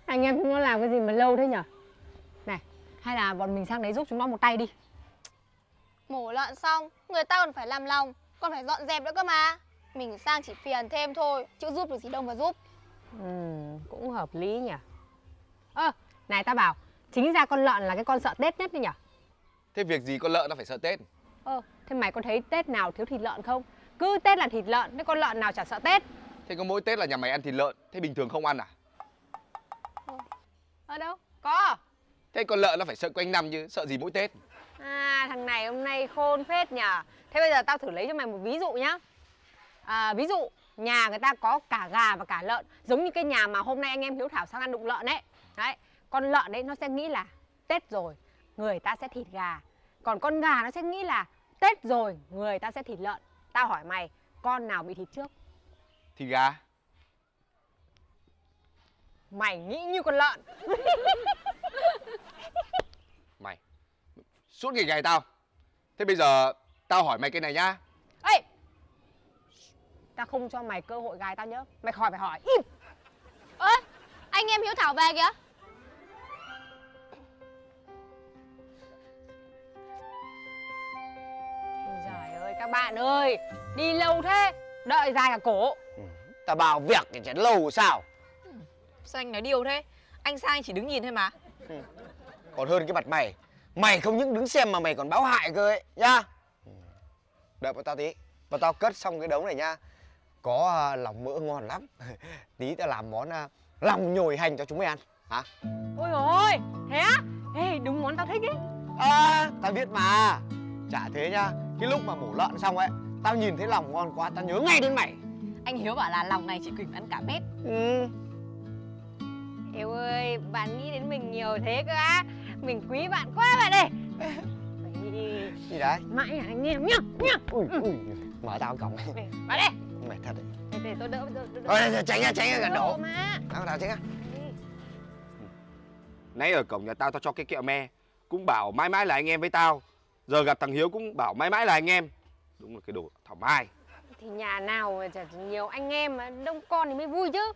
Anh em chúng nó làm cái gì mà lâu thế nhở? Này, hay là bọn mình sang đấy giúp chúng nó một tay đi. Mổ lợn xong, người ta còn phải làm lòng, còn phải dọn dẹp nữa cơ mà. Mình sang chỉ phiền thêm thôi, chứ giúp được gì đâu mà giúp. Cũng hợp lý nhỉ. Này ta bảo, chính ra con lợn là cái con sợ Tết nhất đấy nhở? Thế việc gì con lợn nó phải sợ Tết? Thế mày có thấy Tết nào thiếu thịt lợn không? Cứ Tết là thịt lợn, thế con lợn nào chả sợ Tết. Thế có mỗi Tết là nhà mày ăn thịt lợn, thế bình thường không ăn à? Ở đâu? Có. Thế con lợn nó phải sợ quanh năm chứ, sợ gì mỗi Tết? Thằng này hôm nay khôn phết nhở. Thế bây giờ tao thử lấy cho mày một ví dụ nhá. Ví dụ nhà người ta có cả gà và cả lợn, giống như cái nhà mà hôm nay anh em Hiếu Thảo sang ăn đụng lợn ấy. Đấy, con lợn đấy nó sẽ nghĩ là Tết rồi người ta sẽ thịt gà, còn con gà nó sẽ nghĩ là Tết rồi người ta sẽ thịt lợn. Tao hỏi mày, con nào bị thịt trước? Thịt gà. Mày nghĩ như con lợn. Mày suốt ngày gài tao. Thế bây giờ tao hỏi mày cái này nhá. Ê, tao không cho mày cơ hội gài tao nhớ. Mày khỏi phải hỏi, im. Ơ, anh em Hiếu Thảo về kìa. Trời ơi các bạn ơi, đi lâu thế, đợi dài cả cổ. Tao bảo việc thì chả lâu sao. Sao anh nói điều thế? Anh sang anh chỉ đứng nhìn thôi mà. Còn hơn cái mặt mày. Mày không những đứng xem mà mày còn báo hại cơ ấy nhá. Đợi bọn tao tí. Bọn tao cất xong cái đống này nhá. Có lòng mỡ ngon lắm. Tí tao làm món lòng nhồi hành cho chúng mày ăn. Hả? Ôi ôi, thế á? Ê, đúng món tao thích ấy. Tao biết mà. Chả thế nhá. Cái lúc mà mổ lợn xong ấy, tao nhìn thấy lòng ngon quá, tao nhớ ngay đến mày. Anh Hiếu bảo là lòng này chị Quỳnh ăn cả mét. Yêu ơi, bạn nghĩ đến mình nhiều thế cơ á. Mình quý bạn quá bạn ơi. Gì đấy? Mãi là anh em nhá. Ui, mở tao cổng. Vào đây. Mệt thật đấy. Để tôi đỡ. Thôi, tránh ra gần đổ. Mà. Tao tránh ra. Nãy ở cổng nhà tao cho cái kẹo me, cũng bảo mãi mãi là anh em với tao. Giờ gặp thằng Hiếu cũng bảo mãi mãi là anh em. Đúng là cái đồ thảo mai. Thì nhà nào mà chả nhiều anh em mà đông con thì mới vui chứ.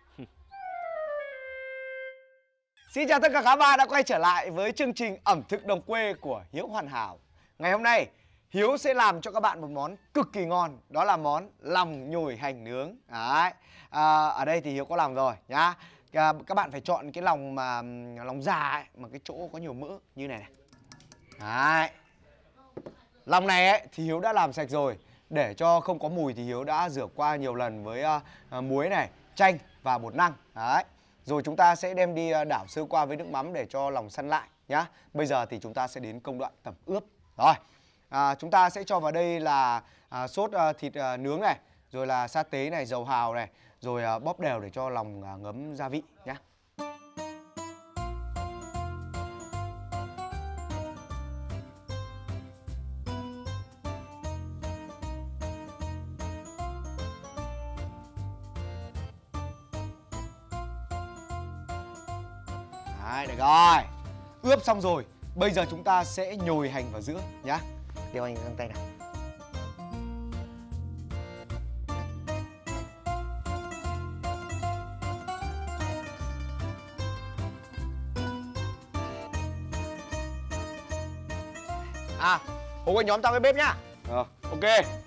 Xin chào tất cả các bạn đã quay trở lại với chương trình ẩm thực đồng quê của Hiếu Hoàn Hảo. Ngày hôm nay Hiếu sẽ làm cho các bạn một món cực kỳ ngon. Đó là món lòng nhồi hành nướng. Đấy. Ở đây thì Hiếu có làm rồi nhá. Các bạn phải chọn cái lòng mà lòng già ấy, mà cái chỗ có nhiều mỡ như này này. Đấy. Lòng này ấy, thì Hiếu đã làm sạch rồi. Để cho không có mùi thì Hiếu đã rửa qua nhiều lần với muối này, chanh và bột năng. Đấy. Rồi chúng ta sẽ đem đi đảo sơ qua với nước mắm để cho lòng săn lại nhá. Bây giờ thì chúng ta sẽ đến công đoạn tẩm ướp. Rồi, chúng ta sẽ cho vào đây là sốt thịt nướng này, rồi là sa tế này, dầu hào này, rồi bóp đều để cho lòng ngấm gia vị nhá. Đấy, được rồi. Ướp xong rồi. Bây giờ chúng ta sẽ nhồi hành vào giữa nhá. Đeo anh găng tay nào. Hùng anh nhóm tao cái bếp nhá. Ok.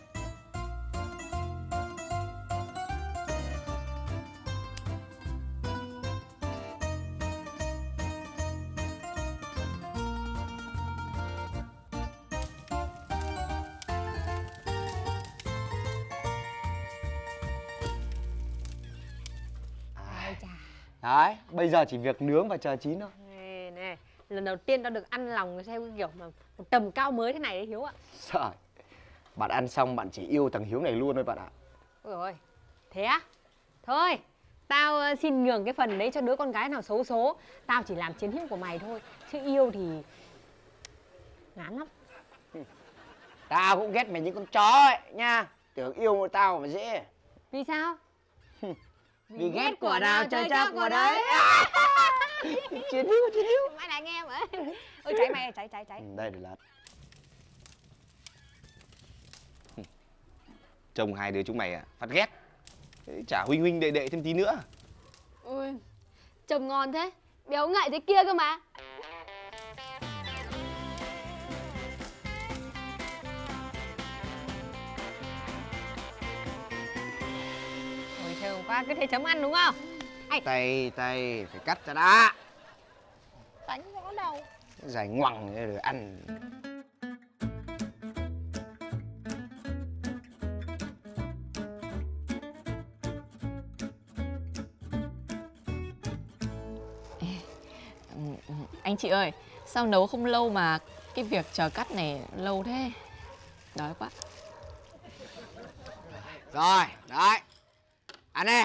Đấy, bây giờ chỉ việc nướng và chờ chín thôi. Này, lần đầu tiên tao được ăn lòng theo cái kiểu mà một tầm cao mới thế này đấy Hiếu ạ. Trời, bạn ăn xong bạn chỉ yêu thằng Hiếu này luôn thôi bạn ạ. Ôi ôi, thế á? Thôi, tao xin nhường cái phần đấy cho đứa con gái nào xấu số. Tao chỉ làm chiến hữu của mày thôi, chứ yêu thì ngán lắm. Tao cũng ghét mày như con chó ấy nha. Tưởng yêu tao mà dễ. Vì sao? Vì ghét của nào chơi chắc của đấy. Chiến hữu. Mày là anh em ấy. Ôi cháy mày, cháy. Đây để lát. Trông hai đứa chúng mày phát ghét. Chả huynh đệ thêm tí nữa. Ôi, Trông ngon thế, béo ngậy thế kia cơ mà. Ôi thơm quá, cứ thế chấm ăn đúng không? Tay phải cắt cho đã. Đánh rõ đầu. Dài ngoằng rồi ăn. Anh chị ơi, sao nấu không lâu mà cái việc chờ cắt này lâu thế? Đói quá. Rồi, đấy. Ăn đi.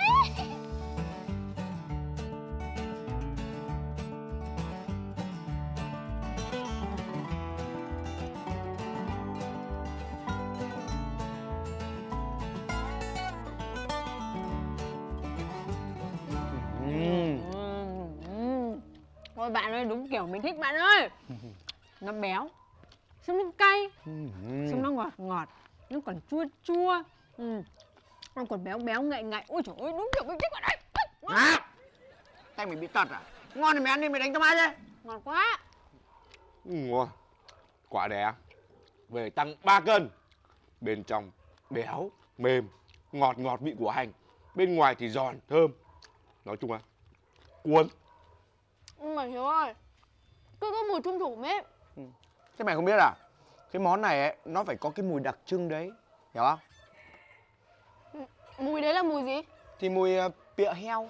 Ôi bạn ơi, đúng kiểu mình thích bạn ơi. Nó béo, xong nó cay, xong nó ngọt ngọt, nó còn chua chua, nó còn béo béo ngậy ngậy. Ôi trời ơi, đúng kiểu mình thích bạn ơi. À, tay mày bị tật à? Ngon thì mày ăn đi, mày đánh tao ai thế? Ngọt quá. Ngon. Quả đẻ về tăng 3 cân. Bên trong béo, mềm, ngọt ngọt vị của hành. Bên ngoài thì giòn, thơm. Nói chung là cuốn. Nhưng mà Hiếu ơi, cứ có mùi thum thủm ấy. Thế mày không biết à? Cái món này ấy, nó phải có cái mùi đặc trưng đấy. Hiểu không? Mùi đấy là mùi gì? Thì mùi pịa heo.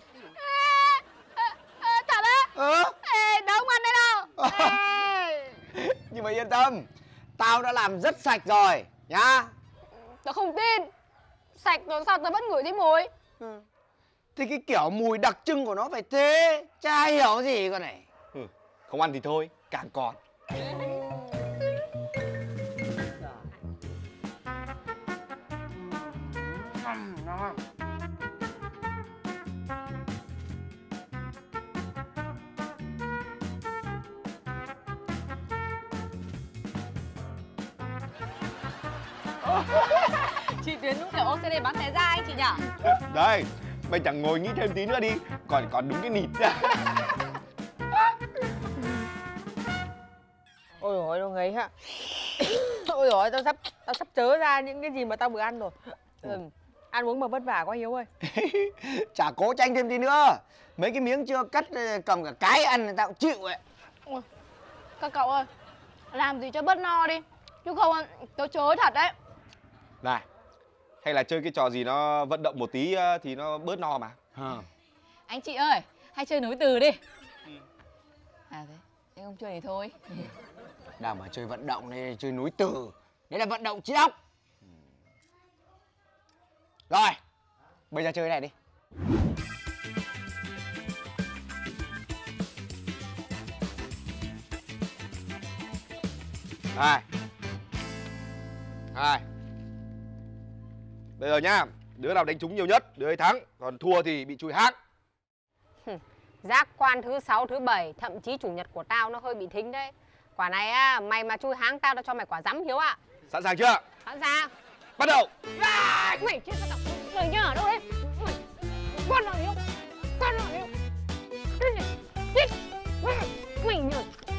Thật á? Ừ. Ê, đâu không ăn đấy đâu. Ê. Nhưng mà yên tâm, tao đã làm rất sạch rồi nhá. Tao không tin. Sạch rồi sao tao vẫn ngửi thấy mùi? Thì cái kiểu mùi đặc trưng của nó phải thế. Chả hiểu gì con này. Không ăn thì thôi, càng còn. Chị Tuyến đúng kiểu OCD bán thế ra anh chị nhỉ? Đây, mày chẳng ngồi nghĩ thêm tí nữa đi. Còn đúng cái nịt ra. Ôi dồi ôi, đâu ngấy hả? Ôi dồi ôi, tao sắp chớ ra những cái gì mà tao vừa ăn rồi. Ăn uống mà vất vả quá Hiếu ơi. Chả cố tranh thêm tí nữa. Mấy cái miếng chưa cắt cầm cả cái ăn thì tao cũng chịu ấy. Ôi, các cậu ơi, làm gì cho bớt no đi. Chứ không tao chối thật đấy. Này, hay là chơi cái trò gì nó vận động một tí thì nó bớt no mà. Anh chị ơi, hay chơi nối từ đi. À thế không chơi thì thôi. Đang mà chơi vận động này, chơi núi từ. Đấy là vận động trí óc. Rồi, bây giờ chơi cái này đi. Hai. Bây giờ nhá, đứa nào đánh trúng nhiều nhất, đứa ấy thắng. Còn thua thì bị chui hang. Giác quan thứ 6, thứ 7, thậm chí chủ nhật của tao nó hơi bị thính đấy. Quả này á, mày mà chui háng tao cho mày quả rắm Hiếu ạ. Sẵn sàng chưa? Sẵn sàng. Bắt đầu. Mày chết tao, mày nhớ ở đâu đấy? Con nào Hiếu? Con nào Hiếu? Mày nhớ.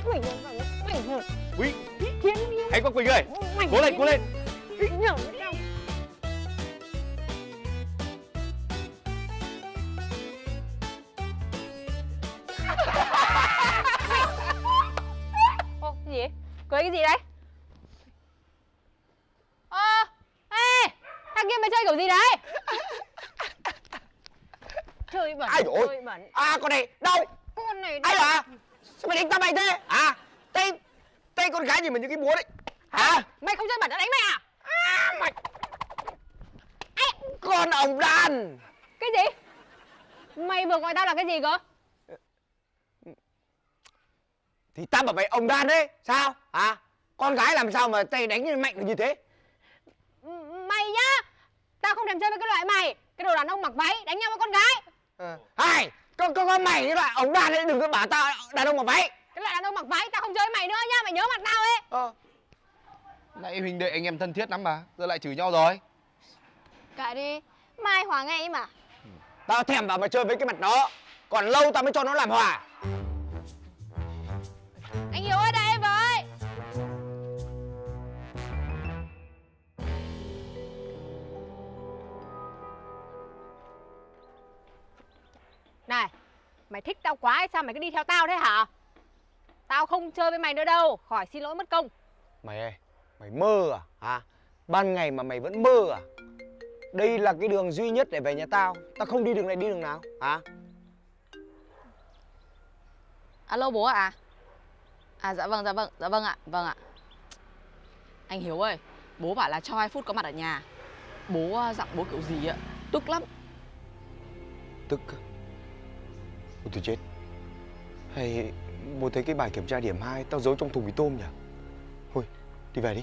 Quý, Chiến Hiếu. anh Quang Quỳnh ơi, cố lên, cố lên. Nhớ đâu? Ô, cái gì? Cười cái gì đấy? Ê, thằng kia mày chơi kiểu gì đấy? Chơi bẩn, Ai dồi chơi bẩn. À, con này, đâu? Con này Ai à? Sao mày đánh tao mày thế? À, tay con gái gì mà như cái búa đấy. Hả? Mày không chơi bẩn đã đánh mày à? Mày... Con ổng đàn. Cái gì? Mày vừa gọi tao là cái gì cơ? Thì tao bảo mày ổng đàn đấy. Sao? Hả? Con gái làm sao mà tay đánh mạnh được như thế? Mày nhá, tao không thèm chơi với cái loại mày. Cái đồ đàn ông mặc váy đánh nhau với con gái. Hai, con mày như loại ổng đàn đấy, đừng có bảo tao đàn ông mặc váy. Cái loại đàn ông mặc váy tao không chơi với mày nữa nhá, mày nhớ mặt tao ấy. Nãy huynh đệ anh em thân thiết lắm mà, giờ lại chửi nhau rồi. Kệ đi, mai Hòa nghe ấy mà. Tao thèm bảo mày chơi với cái mặt đó. Còn lâu tao mới cho nó làm hòa. Anh Hiếu ơi, đợi em với. Này, mày thích tao quá hay sao mày cứ đi theo tao thế hả? Tao không chơi với mày nữa đâu, khỏi xin lỗi mất công. Mày ơi, mày mơ à? Hả? Ban ngày mà mày vẫn mơ à? Đây là cái đường duy nhất để về nhà tao. Tao không đi đường này đi đường nào? Hả? Alo bố ạ? Dạ vâng ạ, vâng ạ. Anh Hiếu ơi, bố bảo là cho 2 phút có mặt ở nhà. Bố giọng bố kiểu gì ạ? Tức lắm. Tức à? Ôi tôi chết. Hay bố thấy cái bài kiểm tra điểm 2 tao giấu trong thùng mì tôm nhỉ? Thôi, đi về đi.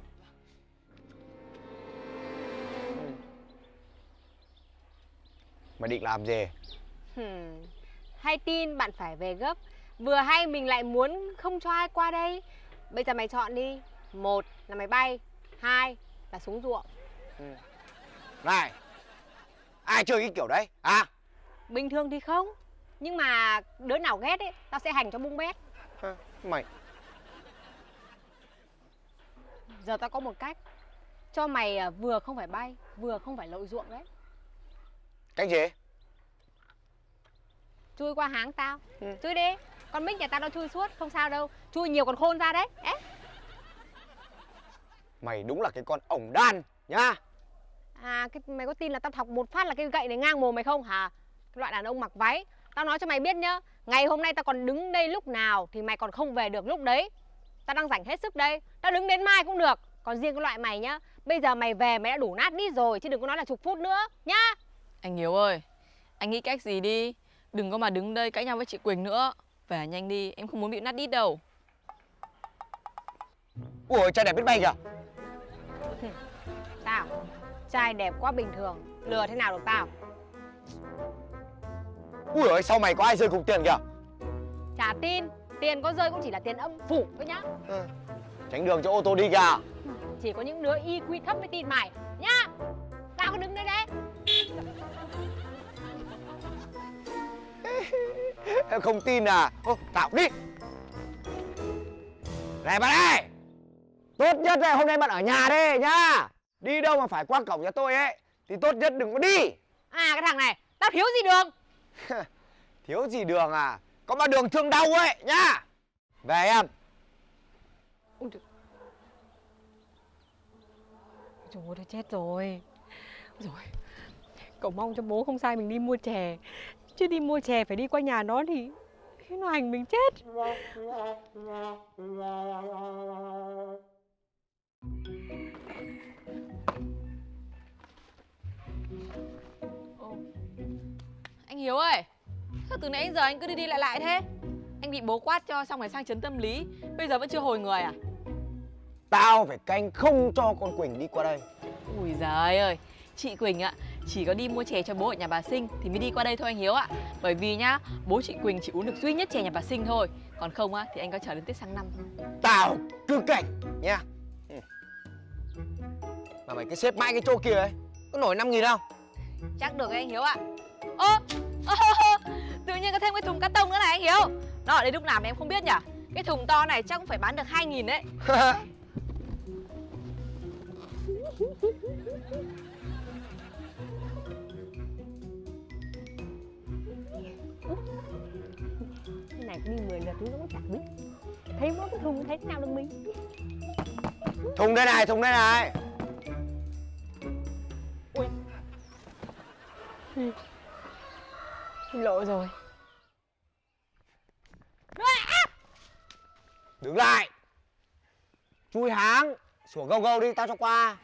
Mày định làm gì? Hay tin bạn phải về gấp. Vừa hay mình lại muốn không cho ai qua đây. Bây giờ mày chọn đi. 1 là mày bay, 2 là xuống ruộng. Này, ai chơi cái kiểu đấy? À? Bình thường thì không, nhưng mà đứa nào ghét ấy, tao sẽ hành cho bung bét. Mày Giờ tao có một cách cho mày vừa không phải bay, vừa không phải lội ruộng đấy. cách gì? Chui qua háng tao. Chui đi. Con Mích nhà tao nó chui suốt, không sao đâu. Chui nhiều còn khôn ra đấy. Mày đúng là cái con ổng đan nhá. Mày có tin là tao thọc một phát là cái gậy này ngang mồm mày không hả? Cái loại đàn ông mặc váy. Tao nói cho mày biết nhá, ngày hôm nay tao còn đứng đây lúc nào thì mày còn không về được lúc đấy. Tao đang rảnh hết sức đây. Tao đứng đến mai cũng được. Còn riêng cái loại mày nhá, bây giờ mày về mày đã đủ nát đít rồi, chứ đừng có nói là chục phút nữa nhá. Anh Hiếu ơi, anh nghĩ cách gì đi. Đừng có mà đứng đây cãi nhau với chị Quỳnh nữa. Về nhanh đi, em không muốn bị nát đít đâu. Ủa, trai đẹp biết bay kìa. Tao, trai đẹp quá bình thường, lừa thế nào được tao. Ui ơi, sau mày có ai rơi cục tiền kìa. Chả tin, tiền có rơi cũng chỉ là tiền âm phủ thôi nhá. Tránh đường cho ô tô đi kìa. Chỉ có những đứa IQ thấp mới tin mày nhá. Tao cứ đứng đây đấy. Em không tin à? Ô, Thảo đi. Này bạn ơi, tốt nhất là hôm nay bạn ở nhà đây nhá. Đi đâu mà phải qua cổng nhà tôi ấy thì tốt nhất đừng có đi. Cái thằng này, tao thiếu gì đường. Thiếu gì đường à? Có mà đường thương đau ấy nhá. Về em. Ôi trời ơi, chết rồi. Rồi, cậu mong cho bố không sai mình đi mua chè. Chứ đi mua chè phải đi qua nhà nó thì nó hành mình chết. Anh Hiếu ơi, sao từ nãy giờ anh cứ đi đi lại lại thế? Anh bị bố quát cho xong rồi sang chấn tâm lý, bây giờ vẫn chưa hồi người à? Tao phải canh không cho con Quỳnh đi qua đây. Ui giời ơi, chị Quỳnh ạ, chỉ có đi mua chè cho bố ở nhà bà Sinh thì mới đi qua đây thôi anh Hiếu ạ. Bởi vì nhá, bố chị Quỳnh chỉ uống được duy nhất chè nhà bà Sinh thôi. Còn không á thì anh có chờ đến Tết sang năm. Tao cứ cảnh nha. Mà mày cứ xếp mãi cái chỗ kia ấy, có nổi 5.000 không? Chắc được đấy anh Hiếu ạ. Tự nhiên có thêm cái thùng cát tông nữa này anh Hiếu. Nó ở đây lúc nào mà em không biết nhỉ? Cái thùng to này chắc cũng phải bán được 2.000 đấy. Cái này đi 10 lượt nó cũng chẳng biết. Thấy mỗi cái thùng thấy thế nào được mình. Thùng đây này, thùng đây này. Ui. Lộ rồi. Đứng lại. Chui háng. Sủa gâu gâu đi, tao cho qua.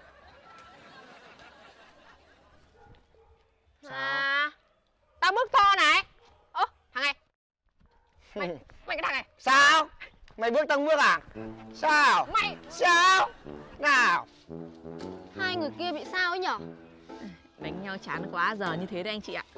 Tao bước to này. Thằng này. Mày cái thằng này. Sao? Mày bước tăng bước à? Sao? Mày. Sao? Nào. Hai người kia bị sao ấy nhở? Đánh nhau chán quá giờ như thế đấy anh chị ạ.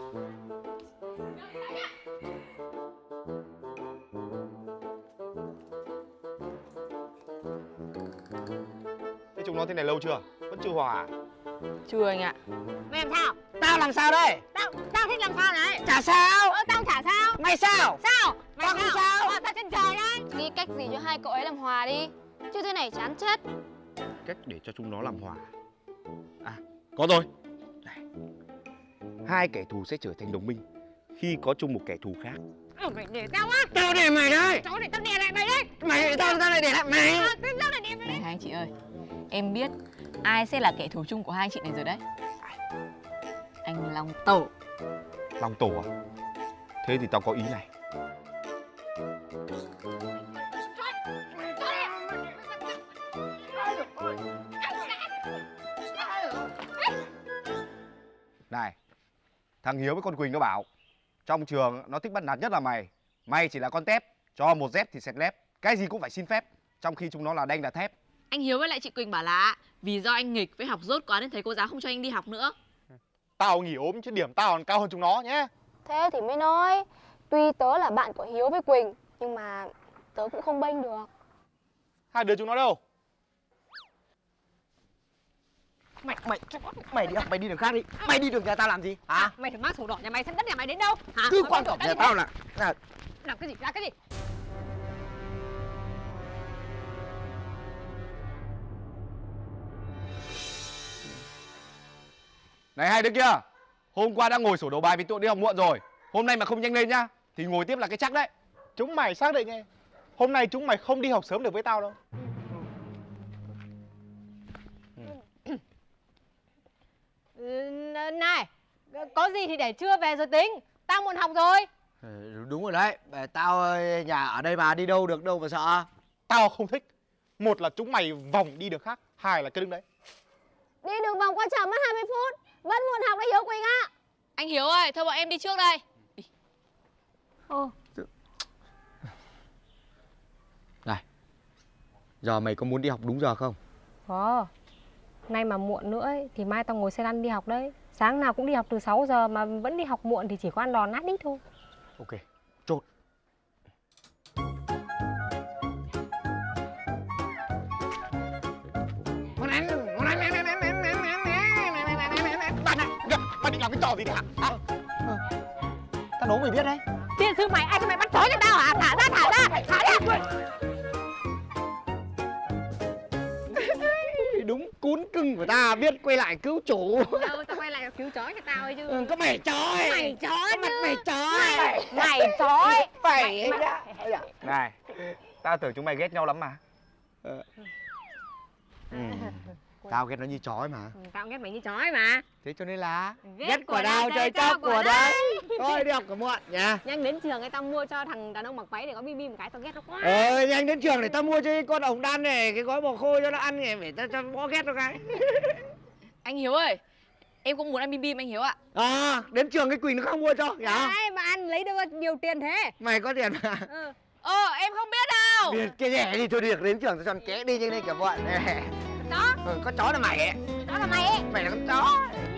Thế chúng nó thế này lâu chưa? Vẫn chưa hòa à? Chưa anh ạ. Mày làm sao? Tao làm sao đây? Tao thích làm sao này? Chả sao. Tao chả sao. Mày sao? Sao? Mày Tao không sao. Tao trên trời đấy. Nghĩ cách gì cho hai cậu ấy làm hòa đi. Chứ thế này chán chết. Cách để cho chúng nó làm hòa. À, có rồi. Này. Hai kẻ thù sẽ trở thành đồng minh khi có chung một kẻ thù khác. Mày để tao á. Tao để mày đây. Cháu để tao đè lại mày đấy. Mày để tao lại để lại mày. Tao lại đè mày Này đấy. hai anh chị ơi, em biết ai sẽ là kẻ thù chung của hai anh chị này rồi đấy. Anh Long Tổ. Long Tổ à? Thế thì tao có ý này. Này, thằng Hiếu với con Quỳnh nó bảo trong trường nó thích bắt nạt nhất là mày. Mày chỉ là con tép, cho một dép thì sẹt lép, cái gì cũng phải xin phép, trong khi chúng nó là đanh là thép. Anh Hiếu với lại chị Quỳnh bảo là vì do anh nghịch với học dốt quá nên thầy cô giáo không cho anh đi học nữa. Tao nghỉ ốm chứ điểm tao còn cao hơn chúng nó nhé. Thế thì mới nói. Tuy tớ là bạn của Hiếu với Quỳnh, nhưng mà tớ cũng không bênh được. Hai đứa chúng nó đâu? Mày đi học, mày đi đường khác đi. Mày đi đường nhà tao làm gì? Hả? Mày thử mang sổ đỏ nhà mày xem đất nhà mày đến đâu? Hả? Cứ Mày quan mang trọng sổ nhà đất tao đi. là Làm cái gì? Ra cái gì? Này hai đứa kia, hôm qua đã ngồi sổ đầu bài vì tụi đi học muộn rồi. Hôm nay mà không nhanh lên nhá thì ngồi tiếp là cái chắc đấy. Chúng mày xác định nghe. Hôm nay chúng mày không đi học sớm được với tao đâu. Này, có gì thì để trưa về rồi tính. Tao muốn học rồi. đúng rồi đấy. Tao nhà ở đây mà, đi đâu được đâu mà sợ. Tao không thích. Một là chúng mày vòng đi đường khác, hai là cứ đứng đấy. Đi đường vòng qua chợ mất 20 phút. Vẫn muốn học đấy Hiếu Quỳnh ạ. Anh Hiếu ơi, thôi bọn em đi trước đây. Này, giờ mày có muốn đi học đúng giờ không? Có. Nay mà muộn nữa ấy, thì mai tao ngồi xe lăn đi học đấy. Sáng nào cũng đi học từ 6 giờ mà vẫn đi học muộn thì chỉ có ăn đòn nát đít thôi. Ok, chốt. Mày định làm cái trò gì đấy hả? Tao đố mày biết đấy. Tiên sư mày, ai cho mày bắt chói cho tao hả? Thả ra, thả ra, thả ra. Đúng cún cưng của ta, biết quay lại cứu chủ. Đâu, tao quay lại cứu chói cho tao ấy chứ. Có mày chói. Mày chói Có mặt chứ. mày chói. Mày chói. Phải nhá. Này, tao tưởng chúng mày ghét nhau lắm mà. Tao ghét nó như chói mà. Tao ghét mày như chói mà. Thế cho nên là Ghét của đau chơi chóc của đấy. Thôi đi học cả muộn nha. Nhanh đến trường ấy tao mua cho thằng đàn ông mặc váy để có bi một cái, tao ghét nó quá. Nhanh đến trường để tao mua cho cái con ổng đan này cái gói bò khô cho nó ăn này, để tao cho bó ghét nó cái. Anh Hiếu ơi, em cũng muốn ăn bim bim anh Hiếu ạ. Đến trường cái Quỳnh nó không mua cho, hiểu không? Ai mà ăn lấy được nhiều tiền thế? Mày có tiền mà. Em không biết đâu. Tiền cái rẻ đi thôi, được đến trường tao cho con ké đi nhanh lên cả bọn. Chó. Có chó là mày ấy. Đó là mày ấy. Mày là con chó.